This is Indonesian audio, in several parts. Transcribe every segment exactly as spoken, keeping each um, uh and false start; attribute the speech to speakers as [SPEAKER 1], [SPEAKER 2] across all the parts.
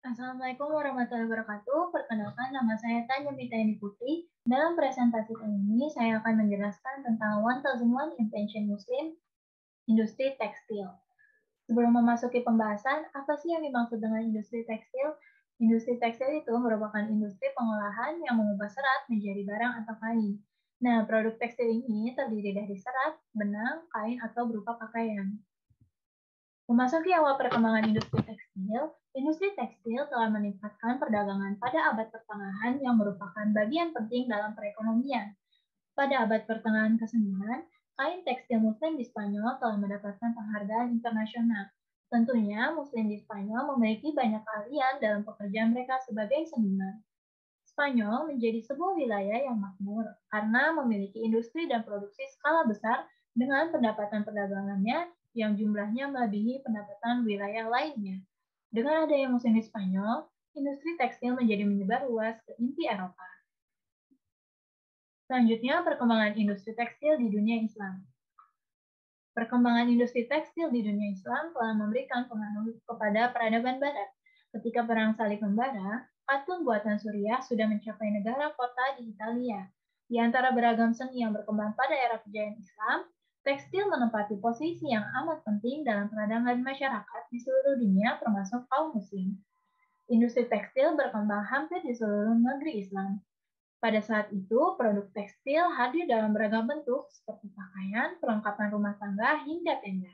[SPEAKER 1] Assalamualaikum warahmatullahi wabarakatuh. Perkenalkan, nama saya Tanya Mitaini Putri. Dalam presentasi kali ini, saya akan menjelaskan tentang one thousand one Invention Muslim, industri tekstil. Sebelum memasuki pembahasan, apa sih yang dimaksud dengan industri tekstil? Industri tekstil itu merupakan industri pengolahan yang mengubah serat menjadi barang atau kain. Nah, produk tekstil ini terdiri dari serat, benang, kain, atau berupa pakaian. Memasuki awal perkembangan industri tekstil, industri tekstil telah meningkatkan perdagangan pada abad pertengahan yang merupakan bagian penting dalam perekonomian. Pada abad pertengahan kesembilan, kain tekstil Muslim di Spanyol telah mendapatkan penghargaan internasional. Tentunya, Muslim di Spanyol memiliki banyak keahlian dalam pekerjaan mereka sebagai seniman. Spanyol menjadi sebuah wilayah yang makmur karena memiliki industri dan produksi skala besar dengan pendapatan perdagangannya yang jumlahnya melebihi pendapatan wilayah lainnya. Dengan adanya Muslim di Spanyol, industri tekstil menjadi menyebar luas ke inti Eropa. Selanjutnya, perkembangan industri tekstil di dunia Islam. Perkembangan industri tekstil di dunia Islam telah memberikan pengaruh kepada peradaban Barat. Ketika Perang Salib membara, katun buatan Suriah sudah mencapai negara kota di Italia. Di antara beragam seni yang berkembang pada era kejayaan Islam, tekstil menempati posisi yang amat penting dalam peradaban masyarakat di seluruh dunia termasuk kaum muslim. Industri tekstil berkembang hampir di seluruh negeri Islam. Pada saat itu, produk tekstil hadir dalam beragam bentuk seperti pakaian, perlengkapan rumah tangga, hingga tenda.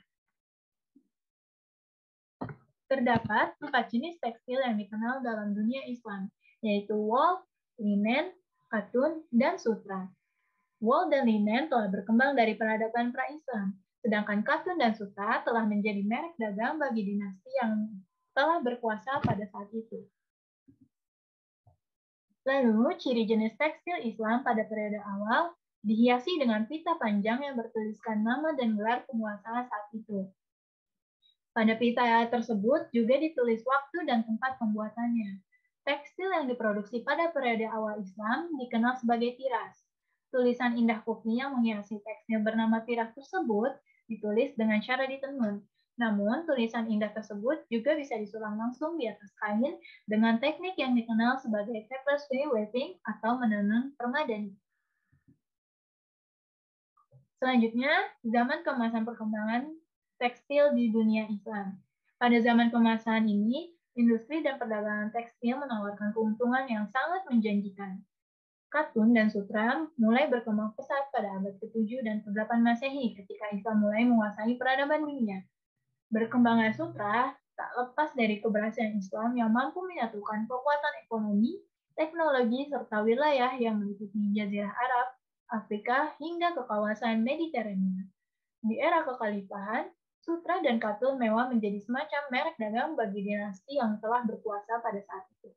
[SPEAKER 1] Terdapat empat jenis tekstil yang dikenal dalam dunia Islam, yaitu wol, linen, katun, dan sutra. Wol dan linen telah berkembang dari peradaban pra-Islam, sedangkan katun dan sutra telah menjadi merek dagang bagi dinasti yang telah berkuasa pada saat itu. Lalu, ciri jenis tekstil Islam pada periode awal dihiasi dengan pita panjang yang bertuliskan nama dan gelar penguasa saat itu. Pada pita tersebut juga ditulis waktu dan tempat pembuatannya. Tekstil yang diproduksi pada periode awal Islam dikenal sebagai tiras. Tulisan indah kopi yang menghiasi tekstil bernama tiras tersebut ditulis dengan cara ditenun. Namun, tulisan indah tersebut juga bisa disulam langsung di atas kain dengan teknik yang dikenal sebagai tapestry weaving atau menenun permadani. Selanjutnya, zaman keemasan perkembangan tekstil di dunia Islam. Pada zaman keemasan ini, industri dan perdagangan tekstil menawarkan keuntungan yang sangat menjanjikan. Katun dan sutra mulai berkembang pesat pada abad ketujuh dan kedelapan Masehi ketika Islam mulai menguasai peradaban dunia. Berkembangnya sutra tak lepas dari keberhasilan Islam yang mampu menyatukan kekuatan ekonomi, teknologi, serta wilayah yang meliputi Jazirah Arab, Afrika, hingga ke kawasan Mediterania. Di era kekhalifahan, sutra dan katun mewah menjadi semacam merek dagang bagi dinasti yang telah berkuasa pada saat itu.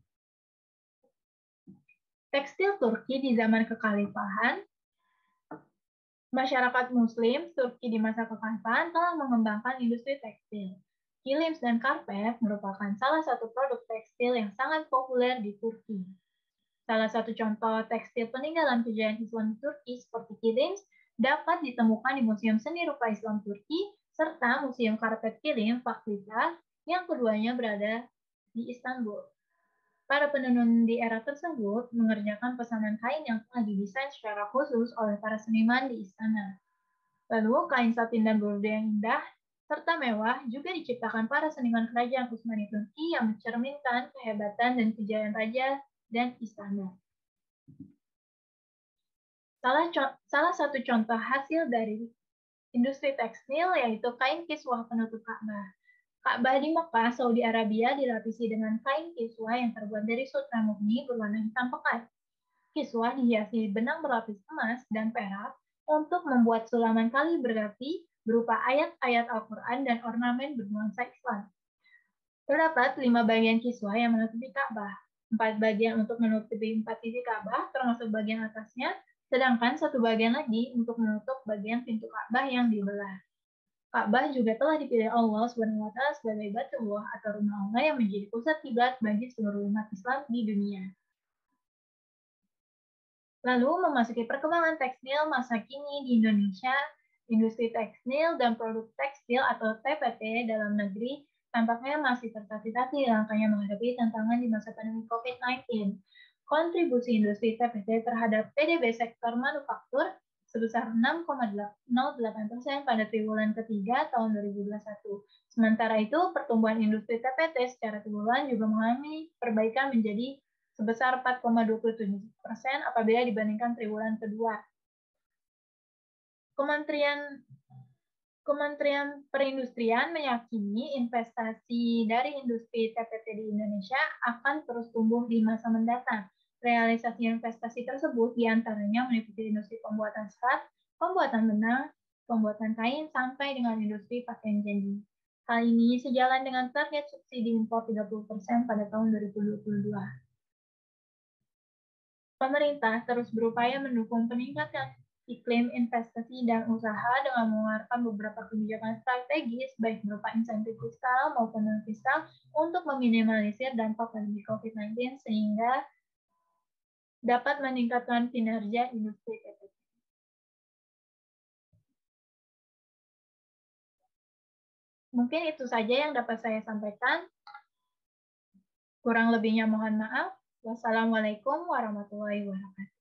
[SPEAKER 1] Tekstil Turki di zaman kekhalifahan. Masyarakat Muslim Turki di masa kekhalifahan telah mengembangkan industri tekstil. Kilim dan karpet merupakan salah satu produk tekstil yang sangat populer di Turki. Salah satu contoh tekstil peninggalan kejayaan Islam di Turki seperti kilim dapat ditemukan di Museum Seni Rupa Islam Turki serta Museum Karpet Kilim Fakhrita yang keduanya berada di Istanbul. Para penenun di era tersebut mengerjakan pesanan kain yang telah didesain secara khusus oleh para seniman di istana. Lalu, kain satin dan borde yang indah serta mewah juga diciptakan para seniman kerajaan Utsmani Turki yang mencerminkan kehebatan dan kejayaan raja dan istana. Salah, salah satu contoh hasil dari industri tekstil yaitu kain kiswah penutup Ka'bah. Ka'bah di Mekah, Saudi Arabia dilapisi dengan kain kiswah yang terbuat dari sutra murni berwarna hitam pekat. Kiswah dihiasi benang berlapis emas dan perak untuk membuat sulaman kaligrafi berupa ayat-ayat Al-Quran dan ornamen bernuansa Islam. Terdapat lima bagian kiswah yang menutupi Ka'bah, empat bagian untuk menutupi empat sisi Ka'bah termasuk bagian atasnya, sedangkan satu bagian lagi untuk menutup bagian pintu Ka'bah yang dibelah. Ka'bah juga telah dipilih Allah subhanahu wa taala sebagai Baitullah atau rumah Allah yang menjadi pusat kiblat bagi seluruh umat Islam di dunia. Lalu memasuki perkembangan tekstil masa kini di Indonesia, industri tekstil dan produk tekstil atau T P T dalam negeri tampaknya masih tertatih-tatih langkahnya menghadapi tantangan di masa pandemi COVID sembilan belas. Kontribusi industri T P T terhadap P D B sektor manufaktur sebesar enam koma nol delapan persen pada triwulan ketiga tahun dua ribu dua puluh satu. Sementara itu, pertumbuhan industri T P T secara triwulan juga mengalami perbaikan menjadi sebesar empat koma dua puluh tujuh persen apabila dibandingkan triwulan kedua. Kementerian Kementerian Perindustrian meyakini investasi dari industri T P T di Indonesia akan terus tumbuh di masa mendatang. Realisasi investasi tersebut diantaranya meliputi industri pembuatan serat, pembuatan benang, pembuatan kain, sampai dengan industri pakaian jadi. Hal ini sejalan dengan target subsidi impor tiga puluh persen pada tahun dua ribu dua puluh dua. Pemerintah terus berupaya mendukung peningkatan iklim investasi dan usaha dengan mengeluarkan beberapa kebijakan strategis, baik berupa insentif fiskal maupun non-fiskal, untuk meminimalisir dampak pandemi COVID sembilan belas sehingga dapat meningkatkan kinerja industri T P T. Mungkin itu saja yang dapat saya sampaikan. Kurang lebihnya mohon maaf. Wassalamualaikum warahmatullahi wabarakatuh.